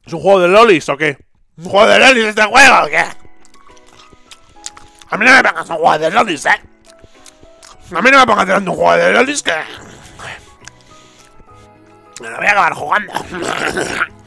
¿Es un juego de lolis o qué? ¿Un juego de lolis este juego o qué? A mí no me pongas un juego de lolis, A mí no me pongas tirando un juego de lolis que... me lo voy a acabar jugando.